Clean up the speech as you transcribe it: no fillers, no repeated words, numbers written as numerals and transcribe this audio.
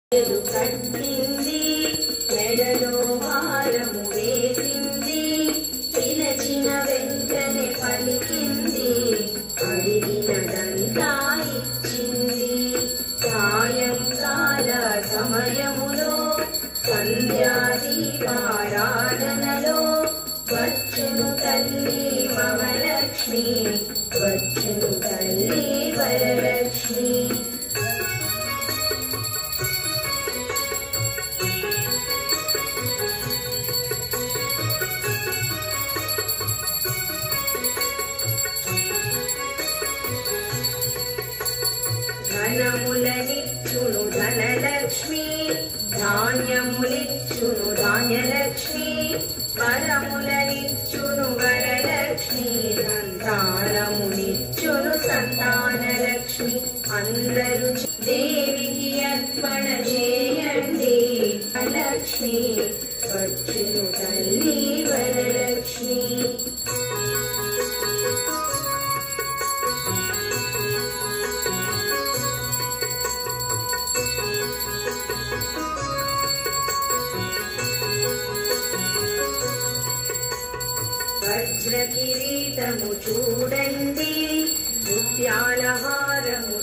కట్టింది మెడలో హారము వేసింది పిలచిన వెంటనే పలికింది అడిగినదంతా ఇచ్చింది సాయంకాల సమయములో సంధ్యాదీపారాధనలో వచ్చును తల్లి మహాలక్ష్మి వచ్చును తల్లి వరలక్ష్మి ధనములనిచ్చును ధనలక్ష్మి ధాన్యములిచ్చును ధాన్యలక్ష్మి వరములనిచ్చును వరలక్ష్మి సంతానమునిచ్చును సంతానలక్ష్మి అందరూ దేవికి అర్పణ చేయండి లక్ష్మి వచ్చును తల్లి వరలక్ష్మి వజ్ర కిరీటము చూడండి ముత్యాల హారము